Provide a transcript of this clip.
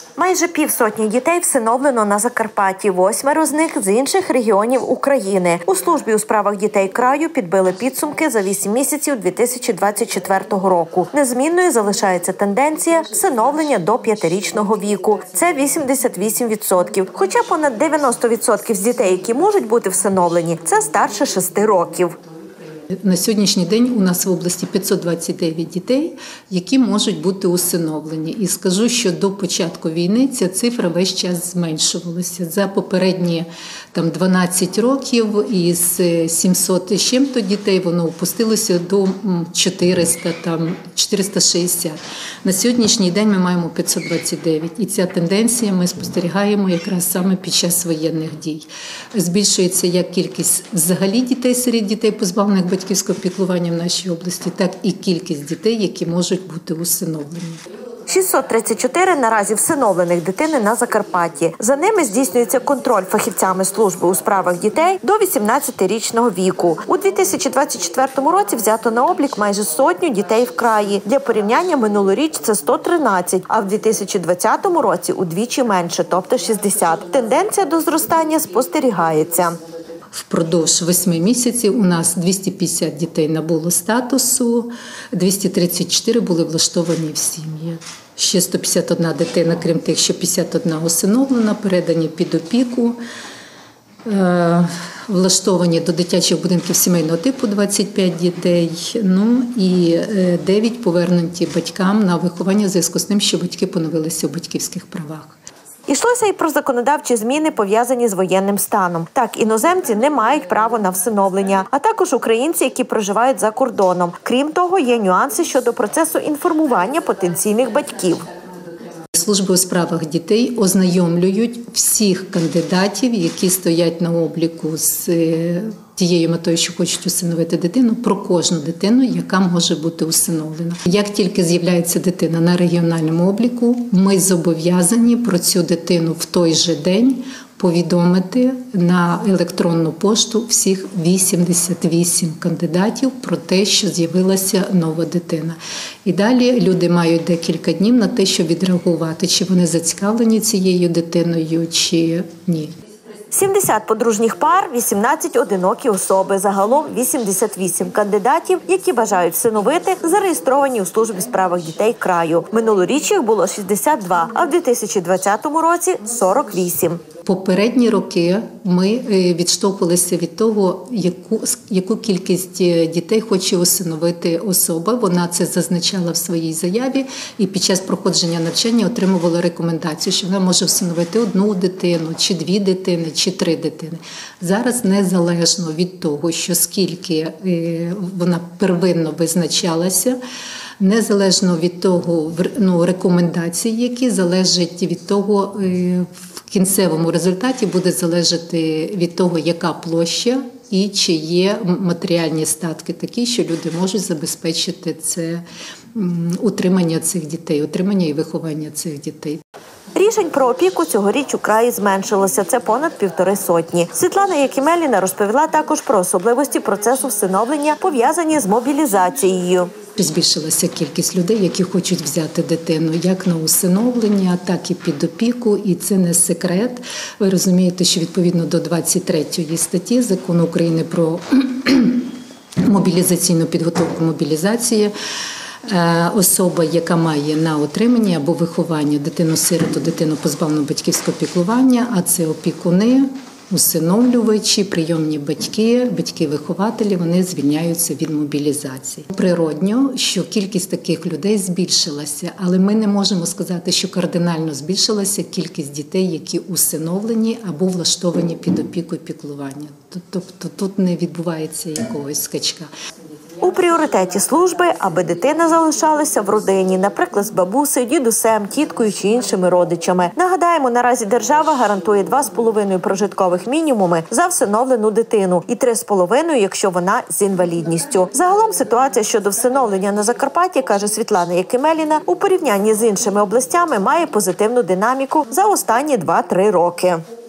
Майже півсотні дітей всиновлено на Закарпатті, 8 з них з інших регіонів України. У службі у справах дітей краю підбили підсумки за 8 місяців 2024 року. Незмінною залишається тенденція всиновлення до 5-річного віку. Це 88%. Хоча понад 90% з дітей, які можуть бути всиновлені, це старше 6 років. На сьогоднішній день у нас в області 529 дітей, які можуть бути усиновлені. І скажу, що до початку війни ця цифра весь час зменшувалася. За попередні 12 років із 700 з чим-то дітей воно опустилося до 460. На сьогоднішній день ми маємо 529. І ця тенденція ми спостерігаємо якраз саме під час воєнних дій. Збільшується як кількість взагалі дітей, серед дітей, позбавлених батьківського піклування в нашій області, так і кількість дітей, які можуть бути усиновлені. 634 наразі всиновлених дитини на Закарпатті. За ними здійснюється контроль фахівцями служби у справах дітей до 18-річного віку. У 2024 році взято на облік майже 100 дітей в краї. Для порівняння минулоріч це 113, а в 2020 році удвічі менше, тобто 60. Тенденція до зростання спостерігається. Впродовж 8 місяців у нас 250 дітей набуло статусу, 234 були влаштовані в сім'ї. Ще 151 дитина, крім тих, що 51 усиновлена, передані під опіку. Влаштовані до дитячих будинків сімейного типу 25 дітей, і 9 повернуті батькам на виховання в зв'язку з тим, що батьки поновилися у батьківських правах. Йшлося і про законодавчі зміни, пов'язані з воєнним станом. Так, іноземці не мають права на всиновлення, а також українці, які проживають за кордоном. Крім того, є нюанси щодо процесу інформування потенційних батьків. Служби у справах дітей ознайомлюють всіх кандидатів, які стоять на обліку з тією метою, що хочуть усиновити дитину, про кожну дитину, яка може бути усиновлена. Як тільки з'являється дитина на регіональному обліку, ми зобов'язані про цю дитину в той же день повідомити на електронну пошту всіх 88 кандидатів про те, що з'явилася нова дитина. І далі люди мають декілька днів на те, щоб відреагувати, чи вони зацікавлені цією дитиною, чи ні. 70 подружніх пар, 18 одинокі особи. Загалом 88 кандидатів, які бажають всиновити, зареєстровані у службі у справах дітей краю. Минулоріч їх було 62, а в 2020 році – 48. Попередні роки ми відштовхувалися від того, яку кількість дітей хоче усиновити особа. Вона це зазначала в своїй заяві і під час проходження навчання отримувала рекомендацію, що вона може всиновити 1 дитину, чи 2 дитини, чи 3 дитини. Зараз незалежно від того, що скільки вона первинно визначалася, незалежно від того, рекомендацій, які залежать від того, в кінцевому результаті буде залежати від того, яка площа і чи є матеріальні статки такі, що люди можуть забезпечити це утримання цих дітей, утримання і виховання цих дітей. Рішень про опіку цьогоріч у краї зменшилося. Це понад 150. Світлана Якімеліна розповіла також про особливості процесу всиновлення, пов'язані з мобілізацією. Збільшилася кількість людей, які хочуть взяти дитину як на усиновлення, так і під опіку. І це не секрет. Ви розумієте, що відповідно до 23 статті Закону України про мобілізаційну підготовку мобілізації, особа, яка має на утримання або виховання дитину-сироту, дитину позбавлену батьківського піклування, а це опікуни, усиновлювачі, прийомні батьки, батьки-вихователі, вони звільняються від мобілізації. Природньо, що кількість таких людей збільшилася, але ми не можемо сказати, що кардинально збільшилася кількість дітей, які усиновлені або влаштовані під опіку і піклування. Тобто тут не відбувається якогось скачка. У пріоритеті служби, аби дитина залишалася в родині, наприклад, з бабусею, дідусем, тіткою чи іншими родичами. Нагадаємо, наразі держава гарантує 2,5 прожиткових мінімуми за всиновлену дитину і 3,5, якщо вона з інвалідністю. Загалом ситуація щодо всиновлення на Закарпатті, каже Світлана Якимеліна, у порівнянні з іншими областями має позитивну динаміку за останні 2-3 роки.